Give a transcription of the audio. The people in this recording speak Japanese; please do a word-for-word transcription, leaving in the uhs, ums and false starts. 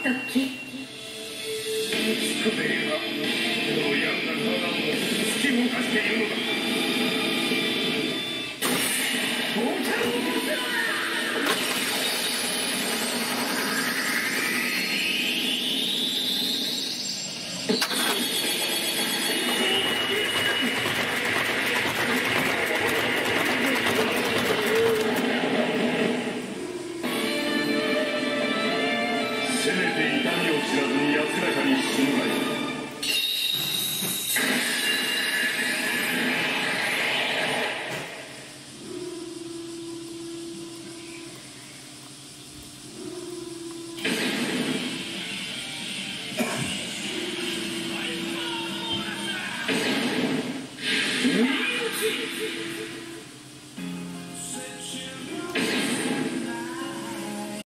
時。 スクベリがこの病んだ体を突き動かしているのだ。ボタンを押せろ。せめて痛みを知らずに安らかに死ぬがいい。うん